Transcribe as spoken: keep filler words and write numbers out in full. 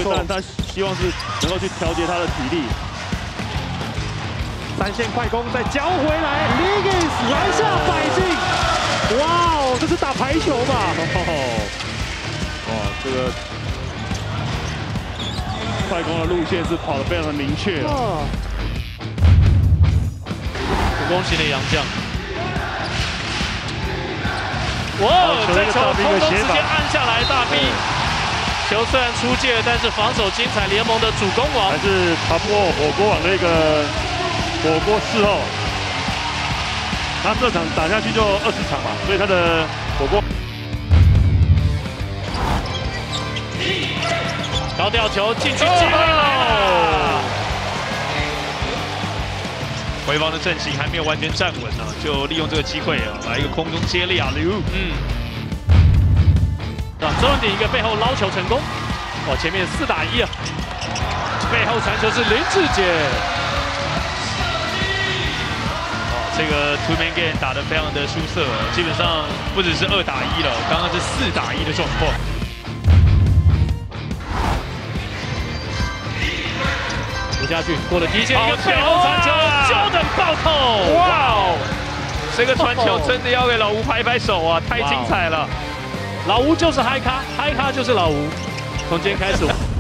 对，但他希望是能够去调节他的体力。 三线快攻再交回来 ，Liggins 篮下摆进，哇哦，这是打排球吧？ 哇，这个快攻的路线是跑得非常的明确啊！ 恭喜的洋将。 哇！这球空中直接按下来，大 B。球虽然出界，但是防守精彩，联盟的主攻王。 还是打破火锅网的一个火锅伺候。他这场打下去就二十场嘛，所以他的火锅。 高吊球进去，机会了。回防的阵型还没有完全站稳呢，就利用这个机会啊，来一个空中接力啊，刘，嗯，啊，周文鼎一个背后捞球成功，哇，前面四打一啊，背后传球是林志杰，哦，这个 two man game 打得非常的出色，基本上不只是二打一了，刚刚是四打一的状况。 下去，过了第一线，一个背后传球，就等暴扣！哇哦，这个传球真的要给老吴拍拍手啊，太精彩了！老吴就是嗨咖，嗨咖就是老吴。从今天开始。